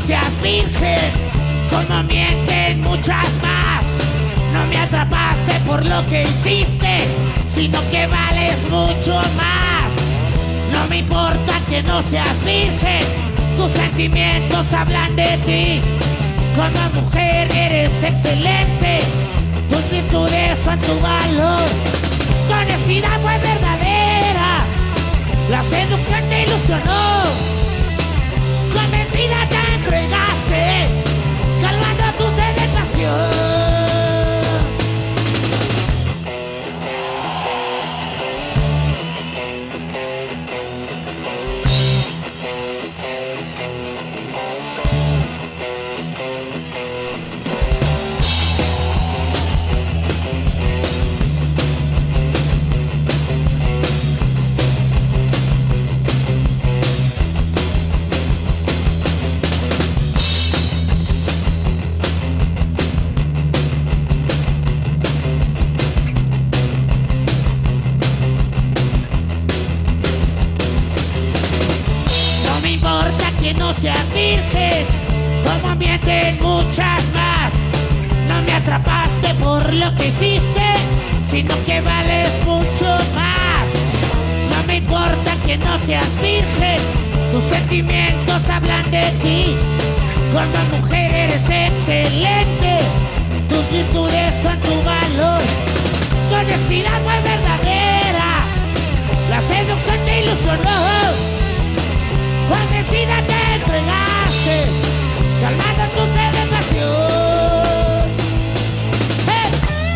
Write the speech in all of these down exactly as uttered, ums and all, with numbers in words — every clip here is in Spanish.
seas virgen, como mienten muchas más. No me atrapaste por lo que hiciste, sino que vales mucho más. No me importa que no seas virgen, tus sentimientos hablan de ti. Como mujer eres excelente, tus virtudes son tu valor. Tu honestidad fue verdadera, la seducción te ilusionó. Convencida te entregaste, calmando tu sed de pasión. Que no seas virgen, como mienten muchas más. No me atrapaste por lo que hiciste, sino que vales mucho más. No me importa que no seas virgen, tus sentimientos hablan de ti. Como mujer eres excelente, tus virtudes son tu valor. Tu honestidad fue verdadera, la seducción te ilusionó. Convencida te entregaste, calmando tu sed de pasión. ¡Hey!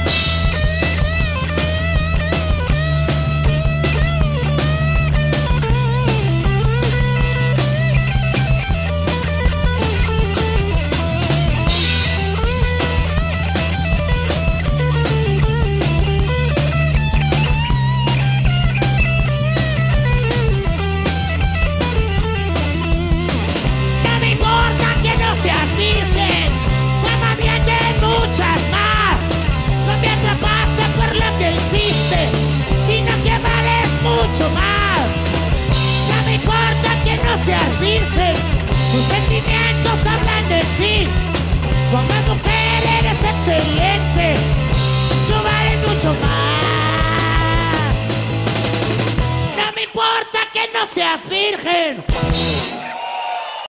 Sino que vales mucho más. No me importa que no seas virgen, tus sentimientos hablan de ti. Como mujer eres excelente, tú vales mucho más. No me importa que no seas virgen,